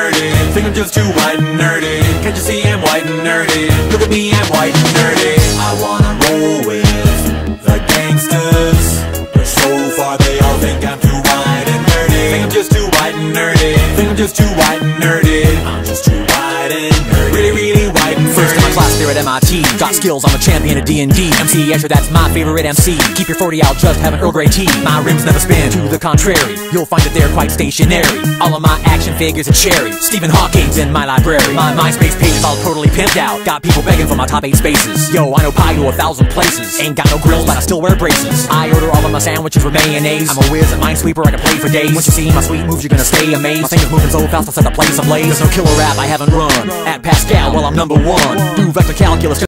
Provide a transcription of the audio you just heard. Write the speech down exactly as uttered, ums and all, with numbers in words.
nerdy. Think I'm just too white and nerdy. Can't you see I'm white and nerdy? Look at me, I'm white and nerdy. I wanna roll with the gangsters, but so far they all think I'm too white and nerdy. Think I'm just too white and nerdy. Think I'm just too white and nerdy. I'm just too white and nerdy. Really, really white and nerdy. First in my class there at M I T. Got skills, I'm a champion of D and D. M C Escher, that's my favorite M C. Keep your forty out, just have an Earl Grey tea. My rims never spin, to the contrary. You'll find that they're quite stationary. All of my action figures are cherry. Stephen Hawking's in my library. My MySpace page is all totally pimped out. Got people begging for my top eight spaces. Yo, I know pie to a thousand places. Ain't got no grills, but I still wear braces. I order all of my sandwiches with mayonnaise. I'm a whiz at Minesweeper, I can play for days. Once you see my sweet moves, you're gonna stay amazed. My fingers moving so fast, I'll set the place ablaze. There's no killer rap I haven't run at Pascal, well I'm number one. Do vector calculus.